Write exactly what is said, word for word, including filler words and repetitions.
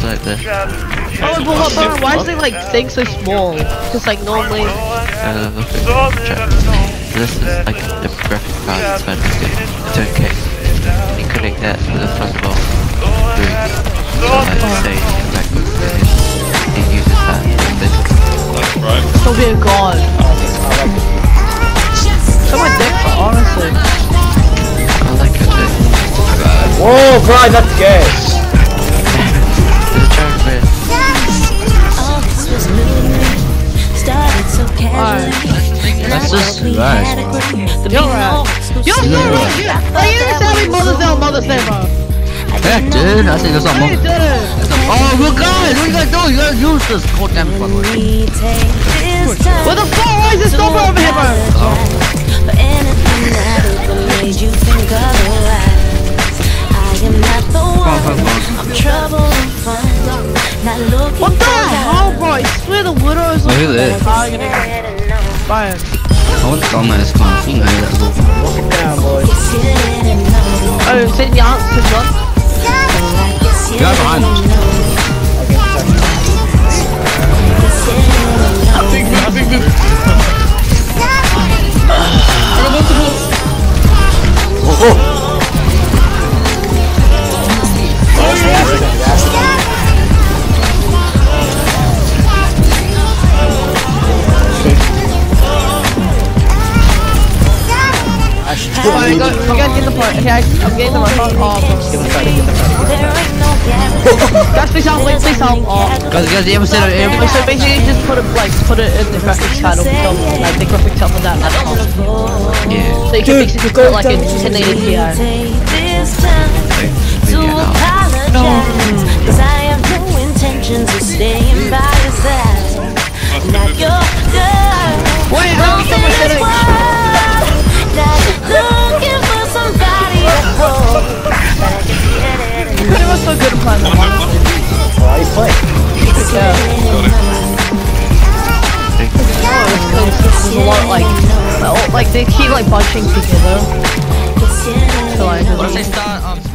like this. Oh, but what, but why is it like things so small? Because like normally. Uh, this is like the graphic card inside the game. It's okay. You connect that to the front of three. So like say MacBook it uses that basically. Right. Still be a god. So my dick, honestly. I like it too. Whoa, bro, that's gas. There's a giant red. That's just nice. You're right. You're so right. Like, you didn't say Mother's Day on Mother's Day, bro. Heck, dude, I think that's not No, more. you didn't. Oh, look, guys, what are you gonna do? You gotta use this goddamn fuck. What the fuck? Why is this over over here, bro? Oh. What the hell, bro? I swear the widows Look at this. Fine. I want dumbass kind of thing. Walk it down, boys. Oh, sitting the answers, what? Guy behind us. I think I think this. Oh, oh. Fine, go, you guys get the point. Okay, I, I'm getting the right off. Give him a credit, give him a credit. Guys, please help, please help. Oh. Guys, guys, you ever said it? Wait, so basically just put it like put it in the graphics card of the film, like the graphics up on that laptop. Yeah. So you can basically put it like in ten eighty p. No. Cause I have no intentions of staying by your side. Now you're good. Wait, I'm someone sitting. Looking for somebody to hold. It was so good at playing that one. Why are you playing? Yeah. Oh, it's cool. This is a lot like, like they keep like bunching together. So like, Once they start, um.